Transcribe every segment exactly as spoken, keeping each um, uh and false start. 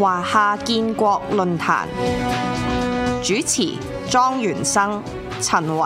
華夏建國論壇主持莊元生、陳雲。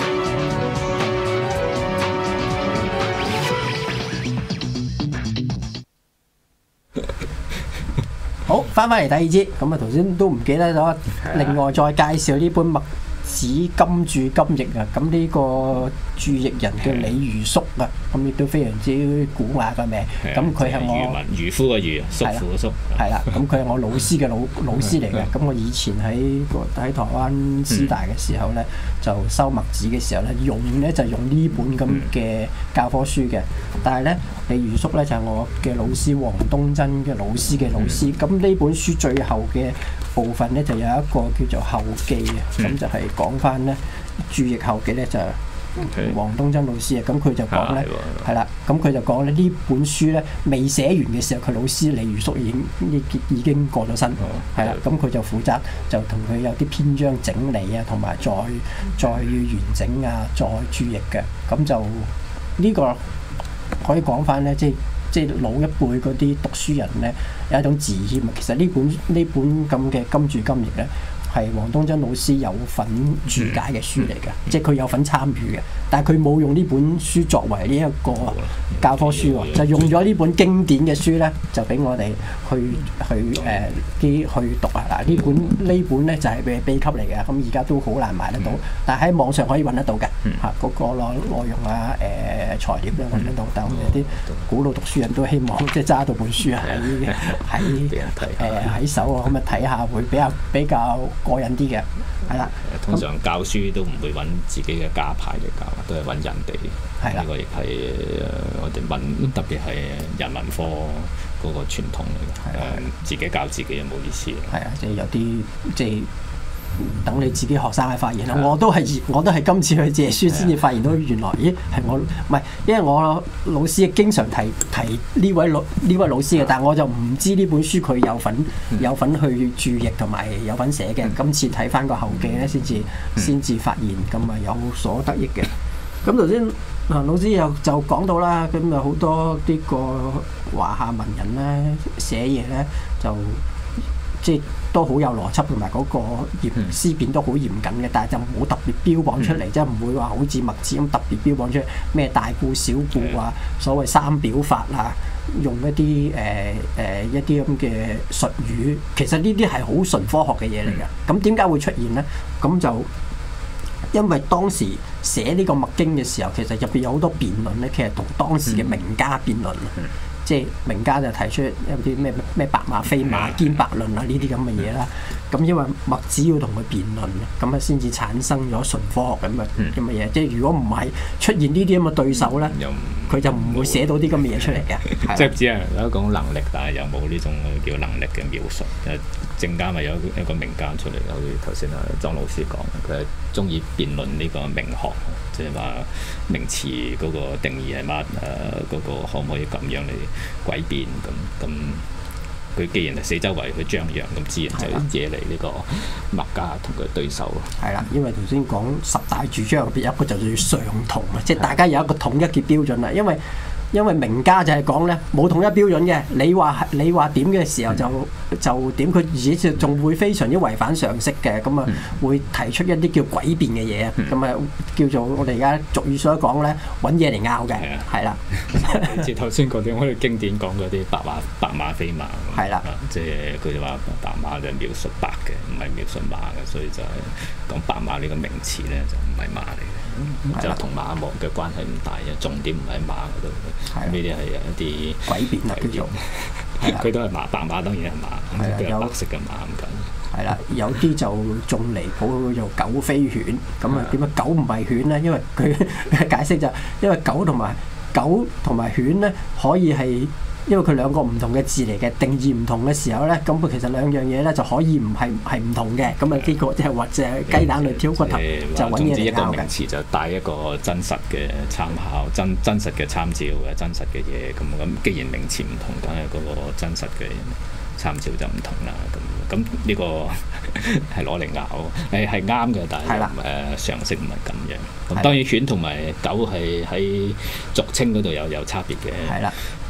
好，翻返嚟第二節，咁啊頭先都唔記得咗，另外再介紹呢本墨子金注金譯啊，咁呢個注譯人叫李如叔啊，咁亦都非常之古雅嘅名，咁佢係我漁夫嘅漁，叔父嘅叔，係啦，咁佢係我老師嘅老老師嚟嘅，咁我以前喺喺台灣師大嘅時候咧，就收墨子嘅時候咧，用咧就用呢本咁嘅教科書嘅，但係咧李如叔咧就係我嘅老師黃東真嘅老師嘅老師，咁呢本書最後嘅部分咧就有一個叫做後記嘅，咁、嗯、就係講翻咧注譯後記咧就黃東真老師啊，咁佢就講咧係啦，咁佢就講咧呢本書咧未寫完嘅時候，佢老師李如叔已經已已經過咗身，係啦、哦，咁佢就負責就同佢有啲篇章整理啊，同埋再再完整啊，再注譯嘅，咁就呢個可以講翻咧，即係。即係老一輩嗰啲讀書人咧，有一種自謙啊。其實呢本呢本咁嘅金注金譯咧，係黃東真老師有份注解嘅書嚟嘅，嗯嗯、即係佢有份參與嘅。但係佢冇用呢本書作為呢一個教科書喎，就用咗呢本經典嘅書咧，就俾我哋去去誒啲、呃、去讀啊！嗱，呢本呢本咧就係秘秘笈嚟嘅，咁而家都好難買得到，但係喺網上可以揾得到嘅嚇，嗰個內內容啊誒、呃、材料咧揾得到，但係我哋啲古老讀書人都希望即係揸到本書喺喺誒喺手啊，咁啊睇下會比較比較過癮啲嘅，係啦。 通常教書都唔會揾自己嘅家派嚟教，都係揾人哋。係啦，呢個亦係我哋文特別係人文科嗰個傳統嚟嘅。誒，自己教自己又冇意思。 係啊，即係有啲即係等你自己學生去發現啦。我都係我都係今次去借書先至發現到原來，咦係我唔係，因為我老師經常提提呢位老呢位老師嘅，但係我就唔知呢本書佢有份有份去注譯同埋有份寫嘅。今次睇翻個後記咧，先至先至發現咁啊有所得益嘅。咁頭先啊老師又就講到啦，咁啊好多呢個華夏文人咧寫嘢咧就即係都好有邏輯，同埋嗰個嚴思辨都好嚴謹嘅，但係就冇特別標榜出嚟，即係唔會話好似墨子咁特別標榜出嚟咩大故小故啊，所謂三表法啊，用一啲誒誒一啲咁嘅術語，其實呢啲係好純科學嘅嘢嚟嘅。咁點解會出現咧？咁就因為當時寫呢個墨經嘅時候，其實入邊有好多辯論咧，其實同當時嘅名家辯論，嗯、即係名家就提出一啲咩咩白馬非馬、兼白論啊呢啲咁嘅嘢啦。咁因為墨子要同佢辯論，咁啊先至產生咗純科學咁嘅咁嘅嘢。即係如果唔係出現呢啲咁嘅對手咧，佢、嗯、就唔會寫到啲咁嘅嘢出嚟嘅。 即係只係有一種能力，但係又冇呢種叫能力嘅描述。正家咪有一個名家出嚟，好似頭先阿莊老師講，佢係中意辯論呢個名學，即係話名詞嗰個定義係乜？誒、呃，嗰、那個可唔可以咁樣嚟詭辯？咁咁，佢既然係四周圍去張揚，咁自然就惹嚟呢個墨家同佢對手咯。係啦，因為頭先講十大注張入邊有一個就叫相同啊，即係大家有一個統一嘅標準啦，因為。因為名家就係講咧冇統一標準嘅，你話你話點嘅時候就就點，佢而且仲會非常之違反常識嘅，咁啊會提出一啲叫詭辯嘅嘢，咁啊叫做我哋而家俗語所講咧揾嘢嚟拗嘅，係啦。 即係頭先嗰啲我哋經典講嗰啲白馬白馬非馬，係啦，即係佢哋話白馬就描述白嘅，唔係描述馬嘅，所以就係講白馬呢個名詞咧就唔係馬嚟嘅。嗯、就同馬王嘅關係唔大嘅，重點唔喺馬嗰度。呢啲係一啲詭辯啊，叫做佢都係馬，白馬當然係馬，佢係白色嘅馬咁緊。 係啦，有啲就仲離譜，叫做狗非犬。咁啊，點解狗唔係犬咧？因為佢解釋就因為狗同埋狗同埋犬咧，可以係。因為佢兩個唔同嘅字嚟嘅，定義唔同嘅時候咧，咁佢其實兩樣嘢咧就可以唔係係唔同嘅，咁啊呢個即係或者雞蛋裏挑骨頭，就揾嘢嚟拗嘅。總之一個名詞就帶一個真實嘅參考，真真實嘅參照嘅真實嘅嘢，咁咁既然名詞唔同，梗係嗰個真實嘅參照就唔同啦。咁咁呢個係攞嚟拗，係係啱嘅，但係誒常識唔係咁樣。咁當然犬同埋狗係喺俗稱嗰度有有差別嘅。係啦。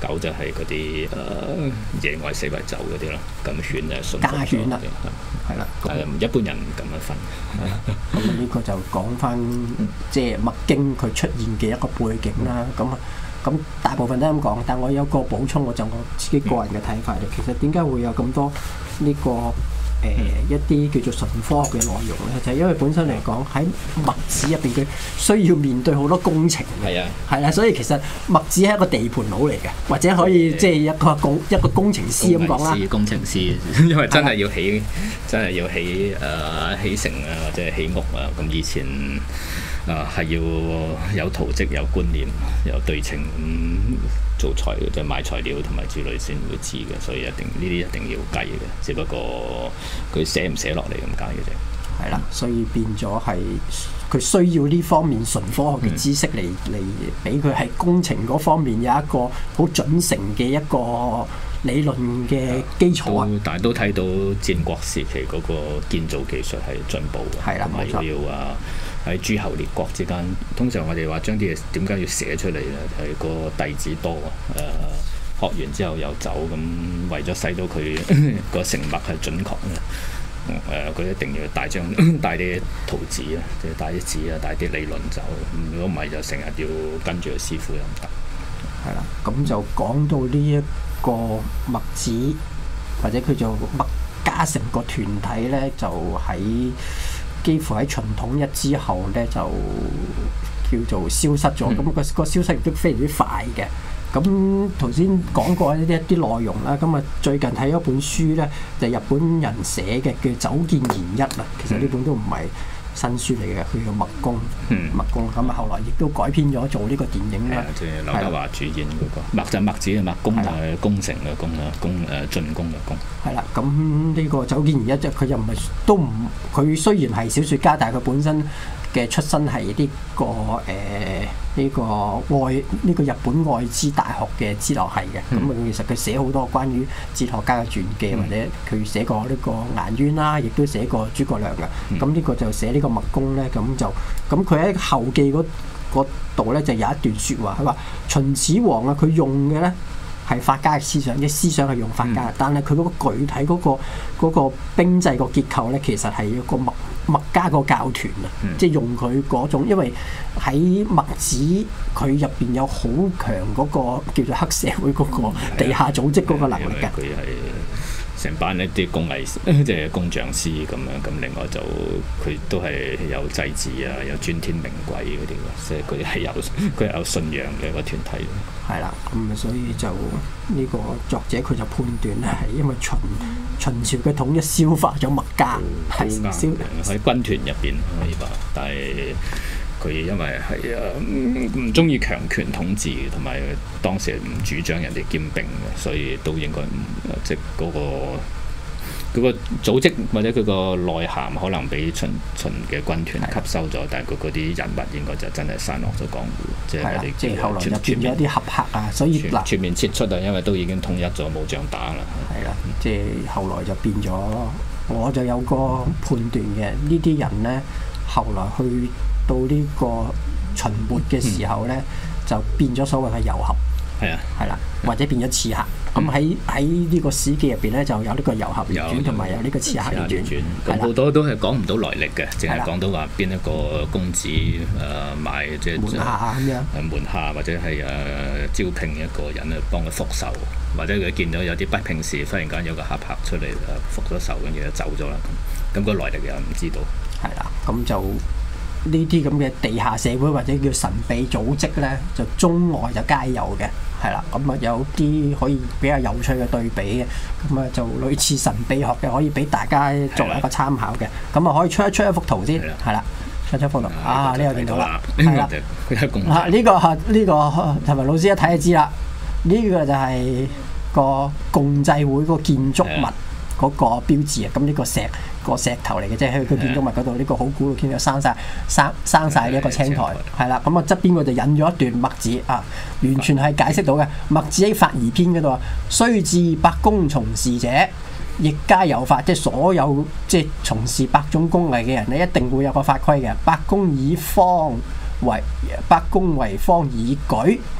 狗就係嗰啲誒野外四圍走嗰啲咯，咁犬就係馴家犬啦，係啦， 但係一般人唔咁樣分。 咁呢個就講翻即係麥經佢出現嘅一個背景啦。咁啊，咁大部分都係咁講，但我有個補充，我就我自己個人嘅睇法。其實點解會有咁多呢個誒、呃、一啲叫做純科學嘅內容咧？就係、是、因為本身嚟講喺墨子入邊，佢需要面對好多工程嘅。係啊，係啊，所以其實墨子係一個地盤佬嚟嘅，或者可以即係一個工一個工程師咁講啦。 工程師，因為真係要起，真係要起誒、呃、起城啊，或者係起屋啊。咁以前啊係、呃、要有圖則、有觀念、有對稱咁、嗯、做材，即係買材料同埋之類先會知嘅，所以一定呢啲一定要計嘅。只不過佢寫唔寫落嚟咁解嘅啫。 係啦，所以變咗係佢需要呢方面純科學嘅知識嚟嚟俾佢喺工程嗰方面有一個好準成嘅一個理論嘅基礎啊。 但係都睇到戰國時期嗰個建造技術係進步嘅，同埋要啊喺諸侯列國之間，通常我哋話將啲嘢點解要寫出嚟咧？係個弟子多啊，誒、呃、學完之後又走，咁為咗使到佢個成脈係準確咧。誒，佢、呃、一定要帶張帶啲圖紙啊，即係帶啲紙啊，帶啲理論走。如果唔係，就成日要跟住個師傅又唔得。 係啦，咁就講到呢一個墨子或者佢做墨家成個團體咧，就喺幾乎喺秦統一之後咧，就叫做消失咗。咁、嗯、個個消失亦都非常之快嘅。咁頭先講過呢啲一啲內容啦，咁啊最近睇咗本書咧，就係、日本人寫嘅叫《酒見賢一》啊，其實呢本都唔係新書嚟嘅，佢叫墨攻，墨攻咁啊，後來亦都改編咗做呢個電影啦。 即係劉德華主演嗰、那個墨就墨子嘅墨，攻係攻城嘅攻啦，攻誒進攻嘅攻。係啦，咁呢個《酒見賢一》即係佢又唔係都唔，佢雖然係小説家，但係佢本身嘅出身係呢、這個誒呢、呃這個愛呢、這個日本愛知大學嘅哲學系嘅，咁啊、嗯、其實佢寫好多關於哲學家嘅傳記，嗯、或者佢寫過呢個顏淵啦，亦都寫過諸葛亮嘅。咁呢、嗯、個就寫呢個墨攻咧，咁就咁佢喺後記嗰度咧就有一段説話，佢話秦始皇啊，佢用嘅咧係法家嘅思想，啲思想係用法家，嗯、但係佢嗰個具體嗰、那個嗰、那個兵制個結構咧，其實係一個墨墨家個教團啊，嗯、即係用佢嗰種，因為喺墨子佢入邊有好強嗰個叫做黑社會嗰個地下組織嗰個能力嘅。 佢係成班一啲工藝即係工匠師咁樣，咁另外就佢都係有祭祀啊，有尊天命鬼嗰啲，即係佢係有佢係有信仰嘅一個團體。 係啦，咁啊，所以就呢個作者佢就判斷咧，係因為秦秦朝嘅統一消化咗墨家，係消喺軍團入邊可以話，但係佢因為係啊唔中意強權統治，同埋當時唔主張人哋兼並嘅，所以都應該唔即係嗰個佢個組織或者佢個內涵可能俾秦秦嘅軍團吸收咗，的但係佢嗰啲人物應該就真係散落咗江湖，即係我哋即係後來就變咗啲俠客啊，所以全，全面撤出啊，因為都已經統一咗，冇仗打啦。 係啦，即係後來就變咗，我就有個判斷嘅，呢啲人咧後來去到呢個秦末嘅時候咧，嗯、就變咗所謂嘅遊俠。係啊，係啦，或者變咗刺客。咁喺喺呢個史記入邊咧，就有呢個遊俠列傳同埋有呢個刺客列傳。 咁好多都係講唔到來歷嘅，淨係講到話邊一個公子誒買即係門下咁樣。誒門下或者係誒招聘一個人去幫佢復仇，或者佢見到有啲不平事，忽然間有個俠客出嚟誒復咗仇，跟住就走咗啦。咁咁個來歷又唔知道。係啦， 咁就。呢啲咁嘅地下社會或者叫神秘組織咧，就中外就皆有嘅，係啦。咁啊有啲可以比較有趣嘅對比嘅，咁啊就類似神秘學嘅，可以俾大家作為一個參考嘅。咁啊可以出一出一幅圖先，係啦，出一出幅圖啊，呢個見到啦，係啦，啊呢個係呢個係咪老師一睇就知啦？呢個就係個共濟會個建築物嗰個標誌啊。咁呢個石。個石頭嚟嘅，即係喺佢建築物嗰度，呢、這個好古老，見到生晒生生曬呢一個青苔，係啦。咁啊側邊我就引咗一段墨子啊，完全係解釋到嘅。墨子喺《法儀篇》嗰度話：雖至百工從事者，亦皆有法。即係所有即係從事百種工藝嘅人咧，一定會有個法規嘅。百工以方為百工為方以舉，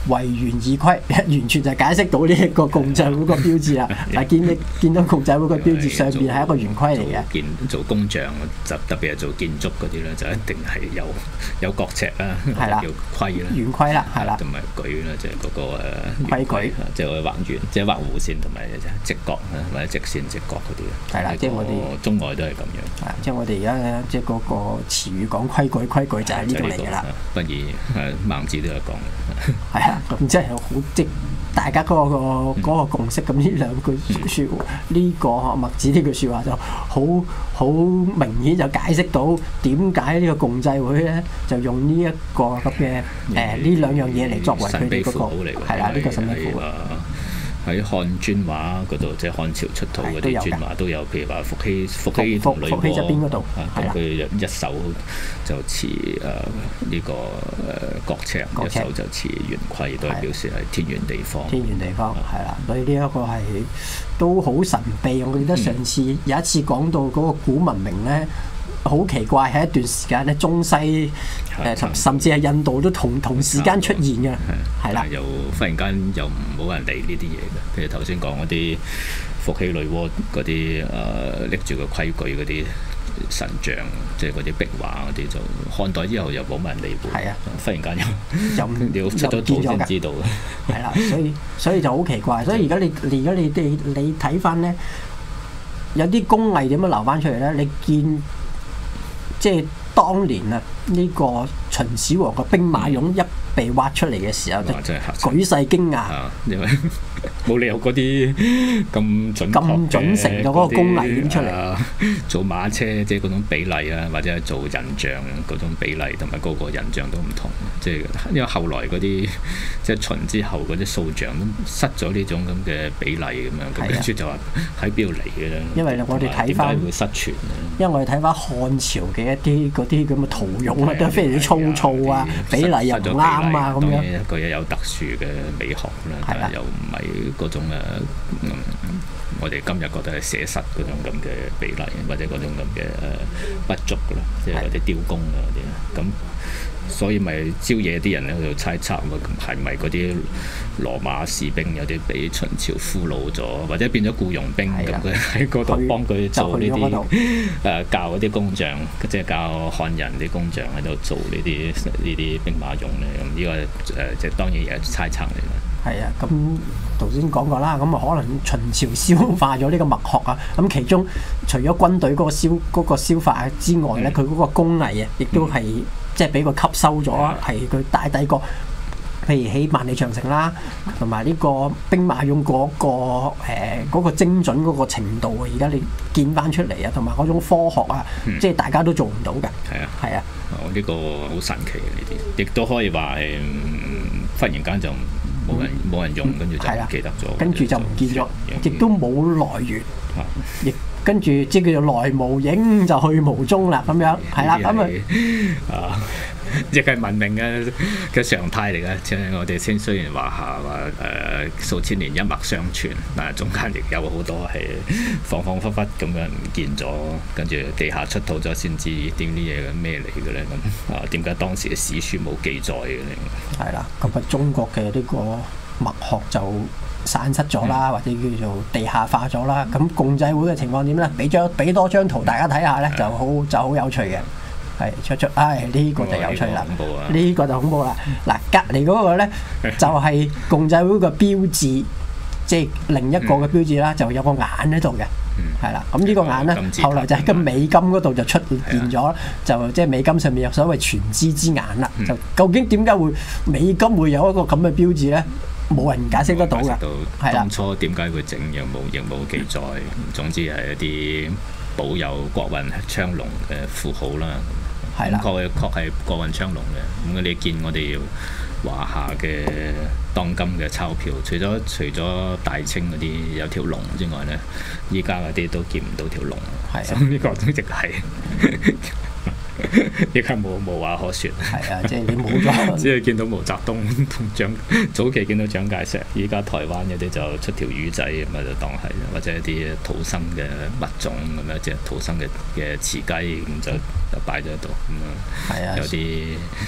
為圓而規，完全就解釋到呢一個共濟會個標誌啦。係見你見到共濟會個標誌上邊係一個圓規嚟嘅。 建做工匠就特別係做建築嗰啲咧，就一定係有有角尺啦，叫規啦， 圓規啦，係啦， 同埋矩啦，即係嗰個誒規矩， 即係我哋畫圓，即係畫弧線同埋直角或者直線直角嗰啲。 係啦，即係我哋中外都係咁樣。 係，即係我哋而家即係嗰個詞語講規矩，規矩就係呢度嚟㗎啦。 不如誒孟子都有講嘅。 係啊，咁即係好即大家嗰個嗰個共識。咁呢兩句説話，呢個墨子呢句説話就好好明顯就解釋到點解呢個共濟會咧就用呢一個咁嘅誒呢兩樣嘢嚟作為佢哋嗰個係啦，呢個神秘符號。 喺漢磚畫嗰度，即係漢朝出土嗰啲磚畫都有，譬如話伏羲、伏羲同女媧嗰邊嗰度，佢一手就持誒呢個誒角尺，一手就持圓規，都係表示係天圓地方。天圓地方係啦，所以呢一個係都好神秘。我記得上次有一次講到嗰個古文明咧。好奇怪，喺一段時間咧，中西誒、呃、甚至係印度都同同時間出現嘅，係啦。又忽然間又冇人理呢啲嘢嘅，譬如頭先講嗰啲伏羲女媧嗰啲誒拎住個規矩嗰啲神像，即係嗰啲壁畫嗰啲，就漢代之後又冇乜人理會。係啊，忽然間又又出咗土先知道嘅。 係啦，所以所以就好奇怪。所以而家你而家你哋你睇翻咧，有啲工藝點樣流翻出嚟咧？你見即係當年啊，呢個秦始皇個兵馬俑一被挖出嚟嘅時候，就舉世驚訝， 因為冇理由嗰啲咁準咁準成嘅嗰個工藝點出嚟？ 做馬車即係嗰種比例啊，或者係做人像嗰種比例，同埋個個人像都唔同。即係因為後來嗰啲即係秦之後嗰啲塑像都失咗呢種咁嘅比例咁樣，咁跟住就話喺邊度嚟嘅咧？ 因為我哋睇翻會失傳， 因為我哋睇翻漢朝嘅一啲嗰啲咁嘅圖俑啊，都非常之粗糙啊，比例又唔啱啊，咁樣一個嘢有特殊嘅美學啦，但係又唔係嗰種誒，嗯，我哋今日覺得係寫實嗰種咁嘅比例，或者嗰種咁嘅誒不足啦，即係嗰啲雕工啊嗰啲咁。所以咪招惹啲人喺度猜測，係咪嗰啲羅馬士兵有啲俾秦朝俘虜咗，或者變咗僱傭兵咁？佢喺嗰度幫佢做呢啲誒教嗰啲工匠，即係教漢人啲工匠喺度做呢啲呢啲兵馬俑咧。咁呢個誒即係當然亦係猜測嚟啦。 係啊，咁頭先講過啦，咁啊可能秦朝消化咗呢個墨學啊，咁其中除咗軍隊嗰個消嗰個消化之外咧，佢嗰個工藝啊，亦都係。即係俾佢吸收咗，係佢大帝國，譬如起萬里長城啦，同埋呢個兵馬俑嗰、嗰個誒、呃嗰個、精準嗰個程度啊，而家你見翻出嚟啊，同埋嗰種科學啊，嗯、即係大家都做唔到嘅。係啊，係啊， 哦呢、呢個好神奇嘅呢啲，亦都可以話係、嗯、忽然間就冇人冇、嗯、人用，跟住就唔記得咗， 跟住就唔見咗，亦都冇來源，亦、啊。跟住即係叫做來無影就去無蹤啦，咁樣係啦，咁啊，亦係文明嘅嘅常態嚟嘅。即係我哋先雖然話下話誒數千年一脈相傳，但係中間亦有好多係恍恍惚惚咁樣唔見咗，跟住地下出土咗先知點啲嘢咩嚟嘅咧？咁啊，點解當時嘅史書冇記載嘅咧？ 係啦，咁啊，中國嘅呢個墨學就散失咗啦，或者叫做地下化咗啦。咁共濟會嘅情況點咧？俾張俾多張圖大家睇下咧，就好就好有趣嘅。係出出，唉呢、呢個就有趣啦。呢、哦呢個就恐怖啦。嗱，隔離嗰個咧就係、是、共濟會嘅標誌，即係另一個嘅標誌啦，就有個眼喺度嘅。係啦、嗯，咁呢個眼咧，後來就喺個美金嗰度就出現咗，就即係美金上面有所謂全知之眼啦。嗯、就究竟點解會美金會有一個咁嘅標誌咧？冇人解釋得到㗎，係啦。 當初點解會整又冇亦冇記載，總之係一啲保有國運昌隆嘅符號啦。係啦，確確係國運昌隆嘅。咁你見我哋華夏嘅當今嘅鈔票，除咗除咗大清嗰啲有條龍之外咧，依家嗰啲都見唔到條龍。係咁呢個都亦係。依家冇冇話可説， 係啊，即係你冇咗， 只係見到毛澤東同蔣，早期見到蔣介石，依家台灣嗰啲就出條魚仔咁啊，就當係，或者一啲土生嘅物種咁樣，即係土生嘅嘅雌雞咁就就擺咗喺度咁啊，有啲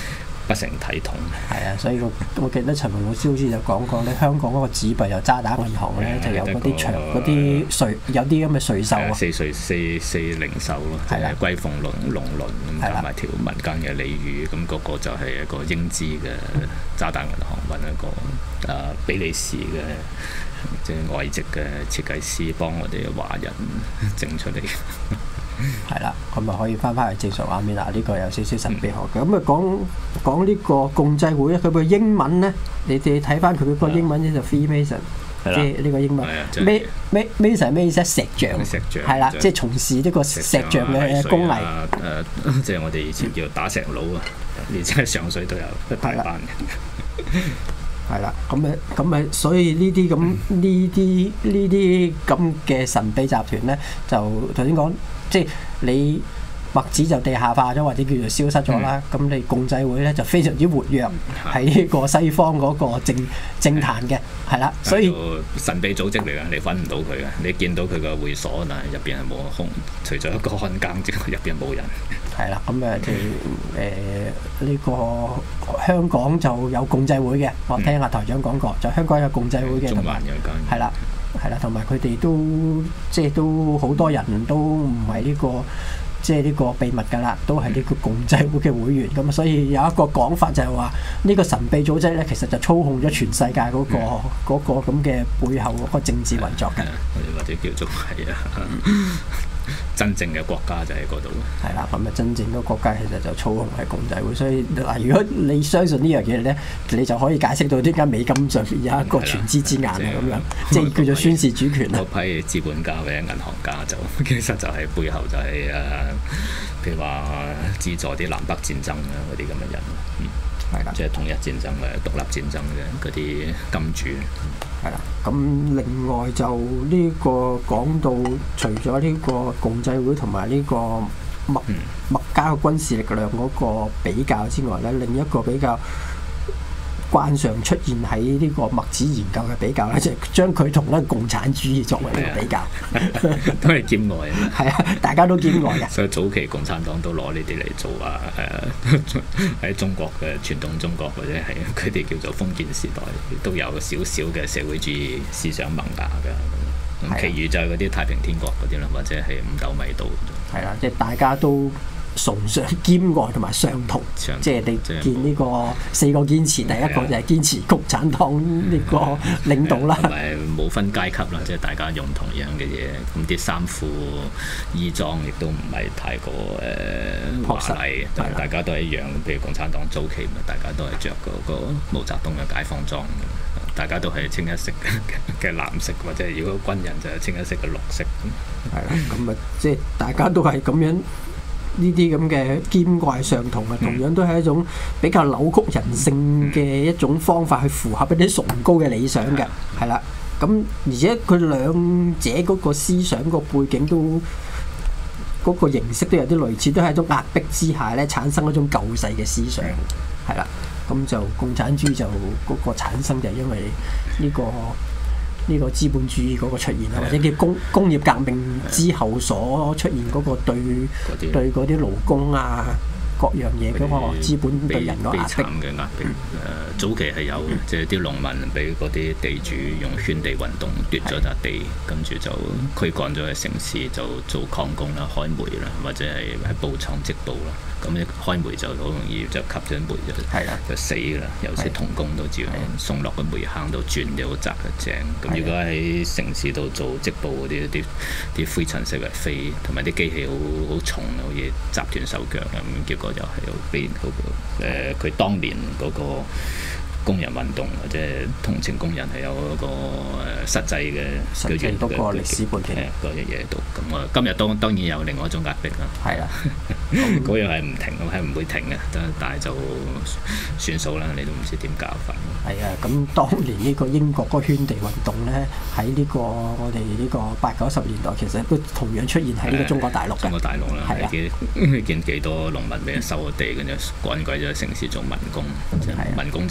不成體統。 係啊，所以我我記得陳文老師好似就講過咧，香港嗰個紙幣又渣打銀行咧就有嗰啲長嗰啲稅，有啲咁嘅稅收啊。 四稅四四零售咯，即係龜鳳龍龍輪咁加埋條民間嘅俚語，咁嗰個就係一個英資嘅渣打銀行揾一個啊比利時嘅即係外籍嘅設計師幫我哋華人整出嚟。 係啦，咁啊可以翻返去正常畫面啦。呢、這個有少少神秘學嘅。咁啊講講呢個共濟會咧，佢個英文咧，你哋睇翻佢個英文咧就 Freemason， 即係呢個英文。咩咩 Mason 係咩意思？石匠。石匠。係啦，即係從事呢個石匠嘅工藝。誒、 呃，即係我哋以前叫打石佬啊，而且上水都有一大班嘅。 係啦，咁誒，咁誒，所以呢啲咁呢啲呢啲咁嘅神秘集團咧，就頭先講。即係你墨子就地下化咗，或者叫做消失咗啦。咁、嗯、你共濟會咧就非常之活躍喺呢個西方嗰個政政壇嘅，係啦。所以神秘組織嚟㗎，你揾唔到佢嘅。你見到佢個會所，但係入邊係冇空，除咗一個看更之外，入邊冇人。係啦，咁誒即係誒呢個香港就有共濟會嘅。我聽阿台長講過，就香港有共濟會嘅， 中環有間。 係啦。係啦，同埋佢哋都即係都好多人都唔係呢個即係呢個秘密㗎啦，都係呢個共濟會嘅會員咁，所以有一個講法就係話呢個神秘組織咧，其實就操控咗全世界嗰、嗰個嗰、嗯、個咁嘅背後嗰個政治運作嘅， 或者叫做係啊。真正嘅國家就喺嗰度。 係啦，咁啊真正嘅國家其實就操控係共濟會，所以嗱，如果你相信呢樣嘢咧，你就可以解釋到點解美金上面有一個全知之眼啊咁樣，即係叫做宣示主權啦。 嗰批資本家或者銀行家就其實就係背後就係、是、誒，譬如話資助啲南北戰爭啊嗰啲咁嘅人，嗯，係啦，即係統一戰爭或者獨立戰爭嘅嗰啲金主。 係啦，咁另外就呢個講到除咗呢個共濟會同埋呢個墨墨家嘅軍事力量嗰個比較之外咧，另一個比較慣常出現喺呢個墨子研究嘅比較咧，就係將佢同咧共產主義作為一個比較， 都係兼愛啊！ 係啊，大家都兼愛嘅。 所以早期共產黨都攞呢啲嚟做啊誒喺中國嘅傳統中國或者係佢哋叫做封建時代都有少少嘅社會主義思想萌芽㗎。咁，其餘就係嗰啲太平天國嗰啲啦，或者係五斗米道。係啦，即係大家都崇尚兼愛同埋相同， 相同即係你見呢個四個堅持，第一個就係堅持共產黨呢個領導啦， 同埋冇分階級啦，即係大家用同樣嘅嘢，咁啲衫褲衣裝亦都唔係太過誒華麗，但係大家都係一樣。譬如共產黨早期咪大家都係着嗰個毛澤東嘅解放裝，大家都係清一色嘅藍色，或者如果軍人就係清一色嘅綠色。 係啦，咁啊，即係大家都係咁樣。呢啲咁嘅兼愛相同啊，同樣都係一種比較扭曲人性嘅一種方法，去符合一啲崇高嘅理想嘅，係啦。咁而且佢兩者嗰個思想個背景都嗰個形式都有啲類似，都係一種壓迫之下咧產生一種救世嘅思想，係啦。咁就共產主義就嗰個產生就係因為呢個。呢個資本主義嗰個出現啊，或者叫工工業革命之後所出現嗰個對對嗰啲勞工啊各樣嘢嗰個資本對人嘅壓迫嘅壓迫。誒、呃、早期係有即係啲農民俾嗰啲地主用圈地運動奪咗笪地，跟住就驅趕咗去城市就做礦工啦、開煤啦，或者係喺布廠織布啦。咁你開煤就好容易就吸咗煤就就死啦，有時童工都照樣送落個煤坑度轉咗好窄嘅井。咁如果喺城市度做織布嗰啲啲啲灰塵四圍飛，同埋啲機器好好重啊，好似集斷手腳咁，結果就係好悲好誒。佢、呃、當年嗰個工人運動或者同情工人係有一個誒實際嘅實際嗰個歷史背景嗰樣嘢度。咁我今日當當然有另外一種壓迫啦。 係啦， 嗰樣係唔停，係唔會停嘅。但係就算數啦，你都唔知點搞法。 係啊，咁當年呢個英國嗰個圈地運動咧，喺呢個我哋呢個八九十年代，其實都同樣出現喺呢個中國大陸嘅。中國大陸啦，係啊，見見幾多農民俾人收咗地，跟住趕鬼咗去城市做民工。民工即係農民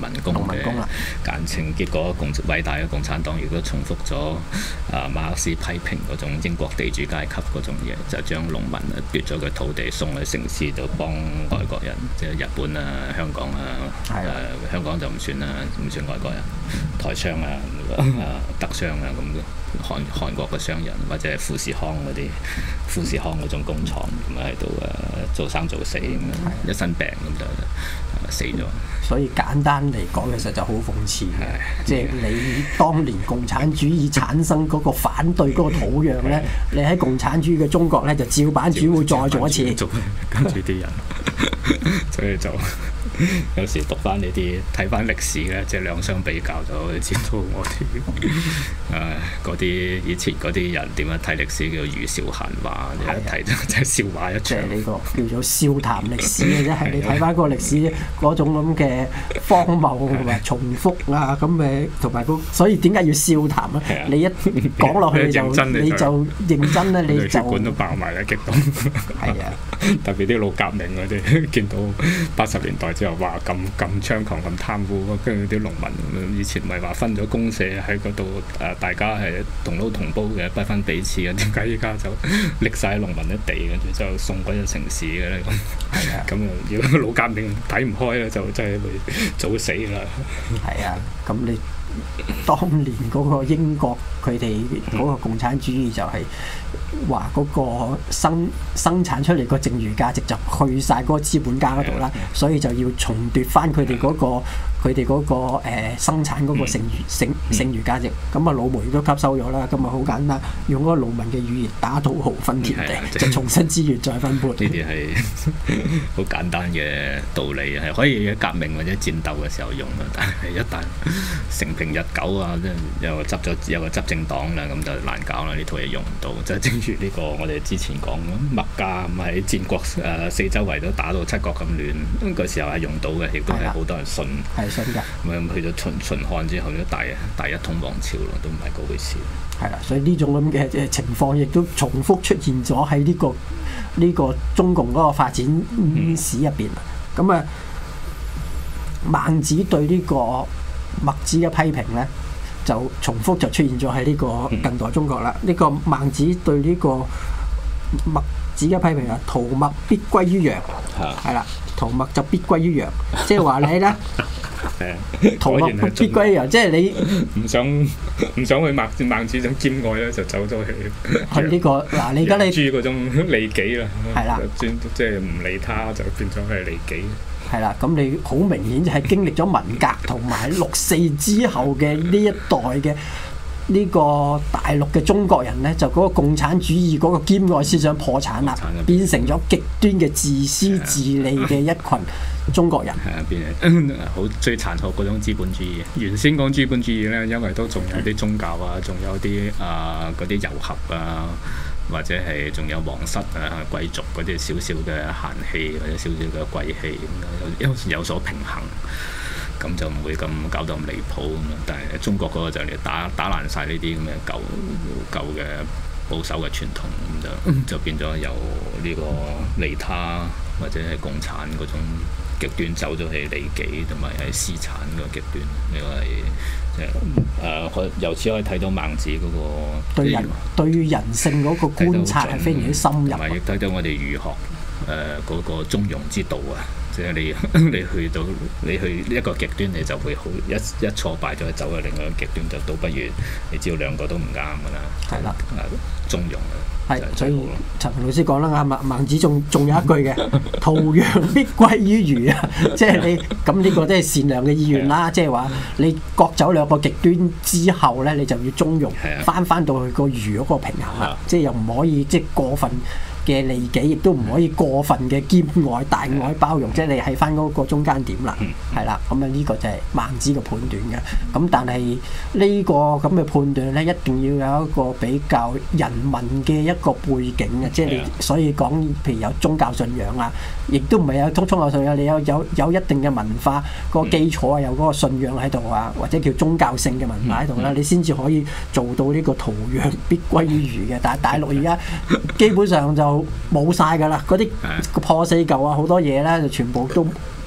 民工嘅簡稱。結果共偉大嘅共產黨亦都重複咗啊馬克思批評嗰種英國地主階級嗰種嘢，就將農民啊奪咗佢土地送去城市度幫外國人，即係日本啊、香港啊，誒、呃、香港就唔算啦，唔算外國人，台商啊、啊德商啊咁。韓韓國嘅商人或者係富士康嗰啲富士康嗰種工廠咁啊喺度誒做生做死咁樣，一身病咁就誒死咗。 所以簡單嚟講，其實就好諷刺嘅，即係你當年共產主義產生嗰個反對嗰個土壤咧，你喺共產主義嘅中國咧就照版主會再做一次， 跟住啲人，所以就。有時讀翻呢啲睇翻歷史咧，即係兩相比較就可以知道我哋誒嗰啲以前嗰啲人點樣睇歷史叫做語笑閒話，一睇就真係笑話一場。即係呢個叫做笑談歷史嘅啫，係你睇翻嗰個歷史嗰種咁嘅荒謬同埋重複啊，咁誒同埋嗰，所以點解要笑談啊？你一講落去就你就認真咧，你就血管都爆埋啦，激動。 係啊， 特別啲老革命嗰啲，見到八十年代之後。話咁咁猖狂咁貪污，跟住啲農民以前咪話分咗公社喺嗰度誒，大家係同撈同煲嘅，不分彼此嘅。點解依家就拎晒農民一地，跟住就送鬼咗城市嘅咧？咁係啊，咁啊，如果老革命睇唔開咧，就真係會早死啦。 係啊，咁你當年嗰個英國佢哋嗰個共產主義就係話嗰個生生產出嚟個剩餘價值就去晒嗰個資本家嗰度啦，所以就要重奪翻佢哋嗰個佢哋嗰個誒、呃、生產嗰個剩餘剩剩餘價值。咁啊，老毛亦都吸收咗啦。咁啊，好簡單，用嗰個農民嘅語言打土豪分田地，就重新資源再分配。 呢啲係好簡單嘅道理，係可以喺革命或者戰鬥嘅時候用啊。但係一旦成平日久啊，即係又執咗有個執政黨啦，咁就難搞啦。呢套嘢用唔到，就正如呢個我哋之前講咁，麥加咁喺戰國誒、呃、四周圍都打到七國咁亂，咁個時候係用到嘅，亦都係好多人信。 係信㗎。 咁去咗秦秦漢之後，都大大一統王朝咯，都唔係嗰回事。 係啦，所以呢種咁嘅情況亦都重複出現咗喺呢個呢、呢個中共嗰個發展史入邊。咁啊、嗯，孟子對呢個墨子嘅批評咧，就重複就出現咗喺呢個近代中國啦。呢、嗯、個孟子對呢個墨子嘅批評啊，屠墨必歸於陽，係啦，屠墨就必歸於陽，即係話你咧。屠墨必歸於陽，即係你唔想唔想去孟孟子種兼愛咧，就走咗去。 係呢、這個嗱，你而家你豬嗰種利己啦， 係啦， 專即係唔理他，就變咗係利己。 係啦，咁你好明顯就係經歷咗文革同埋六四之後嘅呢一代嘅呢個大陸嘅中國人咧，就嗰個共產主義嗰個兼愛思想破產啦，變成咗極端嘅自私自利嘅一群中國人。 係啊，變好最殘酷嗰種資本主義。原先講資本主義咧，因為都仲有啲宗教啊，仲有啲啊嗰啲遊俠啊，或者係仲有皇室啊、貴族嗰啲少少嘅閒氣或者少少嘅貴氣咁樣，有有所平衡。咁就唔會咁搞到咁離譜咁啊！但係中國嗰個就嚟打打爛晒呢啲咁嘅舊舊嘅保守嘅傳統，咁就就變咗由呢個利他或者係共產嗰種極端走咗去利己同埋係私產嗰個極端。呢個係即係誒，可由此可以睇到孟子嗰個對人對於人性嗰個觀察係非常之深入， 同埋亦睇到我哋儒學誒嗰個中庸之道啊！即係你你去到你去一個極端，你就會好一一挫敗咗，走去另外一個極端，就倒不如你知道兩個都唔啱㗎啦。係啦，中庸啊。係， 所以陳老師講得啱啊！孟子仲仲有一句嘅，屠羊必歸於儒啊！即係你咁呢個都係善良嘅意願啦。即係話你各走兩個極端之後咧，你就要中庸，翻翻到去個儒嗰個平衡啦。即係又唔可以即係過分嘅利己，亦都唔可以過分嘅兼愛、大愛包容，即係你喺翻嗰個中間點啦，係啦。咁啊呢個就係孟子嘅判斷嘅。咁但係呢個咁嘅判斷咧，一定要有一個比較人民嘅一個背景嘅，即係你所以講，譬如有宗教信仰啊，亦都唔係有宗教信仰，你有有有一定嘅文化個基礎啊，有嗰個信仰喺度啊，或者叫宗教性嘅文化喺度啦，你先至可以做到呢個屠羊必歸於儒嘅。但係大陸而家基本上就冇晒㗎啦，嗰啲破四舊啊，好多嘢咧就全部都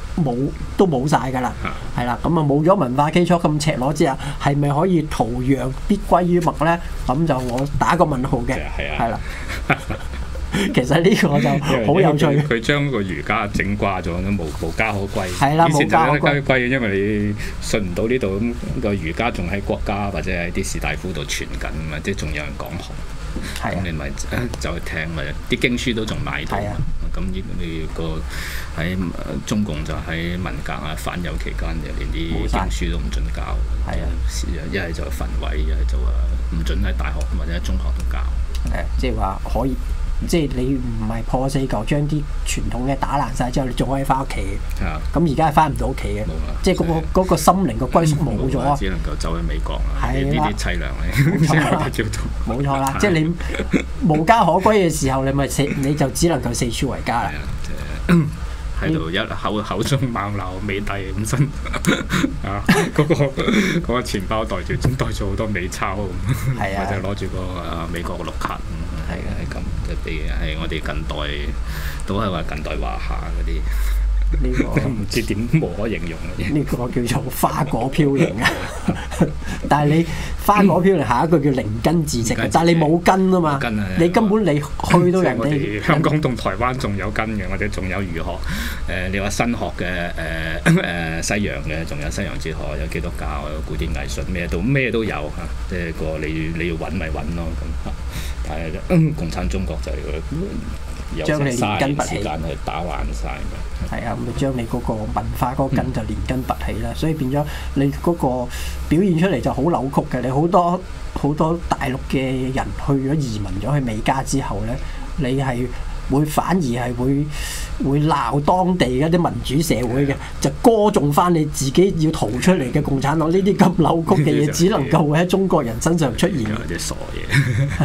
冇都冇晒㗎啦，係啦，咁啊冇咗文化基礎咁赤裸之下，係咪可以圖樣必歸於墨咧？咁就我打個問號嘅，係啦。其實呢個就好有趣。 佢將個儒家整掛咗，都無無家可歸。 係啦， 以前就有無家可歸，因為你信唔到呢度咁個儒家仲喺國家或者喺啲士大夫度傳緊嘛，即係仲有人講學。咁你咪就去聽咪，啲經書都仲買到。咁呢呢個喺中共就喺文革啊反右期間，就連啲經書都唔準教。係啊，一係就焚毀，一係就話唔準喺大學或者喺中學度教。 誒，即係話可以。即係你唔係破四舊將啲傳統嘅打爛晒之後，你仲可以翻屋企嘅。咁而家係翻唔到屋企嘅，即係嗰、嗰個嗰個心靈個歸宿冇咗。只能夠走去美國啊！呢啲凄涼咧，冇錯啦。即係你無家可歸嘅時候，你咪四你就只能夠四處為家啦。 喺度一口口中猛鬧美帝咁身啊！嗰、嗰個嗰、嗰個錢包袋住仲袋咗好多美鈔咁，或者攞住個啊美國嘅綠卡咁，係嘅係咁，即係係我哋近代都係話近代華夏嗰啲。呢、這個唔知點無可形容嘅呢個叫做花果飄零啊！但係你花果飄零下一個叫靈根自植，但係你冇根啊嘛，根你根本你去到人哋香港同台灣仲有根嘅，或者仲有儒學。誒、呃，你話新學嘅誒誒西洋嘅，仲有西洋哲學，有基督教，有古典藝術，咩都咩都有嚇。即係個你你要揾咪揾咯咁。但係、嗯、共產中國就係有將你連根拔起， 時間去打爛晒。 係啊，咁就將你嗰個文化嗰根就連根拔起啦，嗯、所以變咗你嗰個表現出嚟就好扭曲嘅。你好多好多大陸嘅人去咗移民咗去美加之後咧，你係會反而係會會鬧當地嘅啲民主社會嘅，就歌頌翻你自己要逃出嚟嘅共產黨。呢啲咁扭曲嘅嘢，只能夠會喺中國人身上出現。 有啲傻嘢。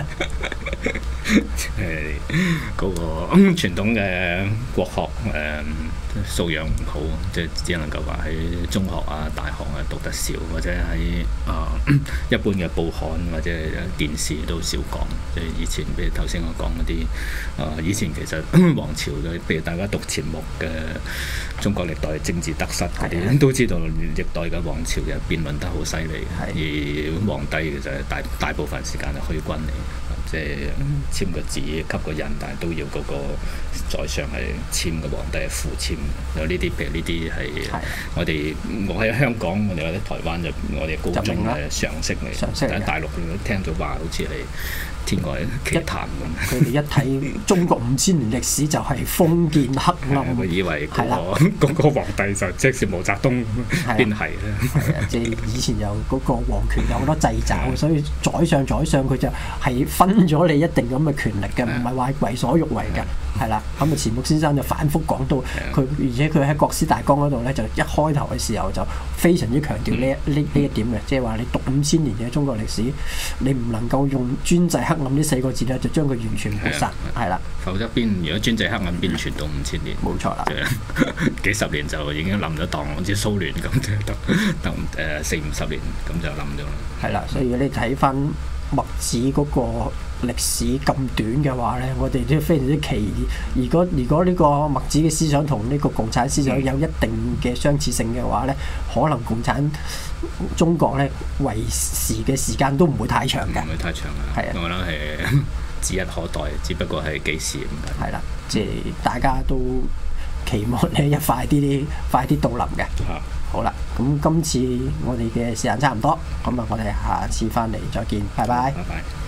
誒嗰個傳統嘅國學誒素養唔好，即係只能夠話喺中學啊、大學啊讀得少，或者喺啊、呃、一般嘅報刊或者電視都少講。即係以前，譬如頭先我講嗰啲啊，以前其實王朝嘅，譬如大家讀錢穆嘅《中國歷代政治得失》嗰啲，都知道歷代嘅王朝嘅辯論得好犀利，而皇帝其實大大部分時間係虛君嚟。即係簽個字、吸個印，但係都要嗰個在上係簽嘅，皇帝係附簽。有呢啲，譬如呢啲係我哋我喺香港，我哋或者台灣就我哋高中嘅常識嚟，但係大陸聽咗話好似係天外奇談咁。 佢哋一睇中國五千年歷史就係封建黑暗， 佢以為嗰、嗰個嗰個皇帝就即係毛澤東，邊係咧？ 係啊，即係以前有嗰個皇權有好多掣肘，所以宰相宰相佢就係分咗你一定咁嘅權力嘅，唔係話為所欲為嘅。係啦，咁啊錢穆先生就反覆講到佢，而且佢喺《國師大綱》嗰度咧，就一開頭嘅時候就非常之強調呢呢呢一點嘅，即係話你讀五千年嘅中國歷史，你唔能夠用專制黑暗呢四個字咧，就將佢完全抹殺，係啦。否則邊如果專制黑暗邊傳到五千年？冇錯啦，幾十年就已經冧咗檔，好似蘇聯咁，得得誒四五十年咁就冧咗啦。係啦，所以你睇翻墨子嗰個歷史咁短嘅話咧，我哋都非常之奇異。如果如果呢個墨子嘅思想同呢個共產思想有一定嘅相似性嘅話咧，可能共產中國咧維持嘅時間都唔會太長嘅。唔會太長啊！係啊，我覺得係指日可待，只不過係幾時咁解。係啦，即係大家都期望咧一快啲啲，快啲到臨嘅。啊、好啦，咁今次我哋嘅時間差唔多，咁啊，我哋下次翻嚟再見，拜拜。拜拜。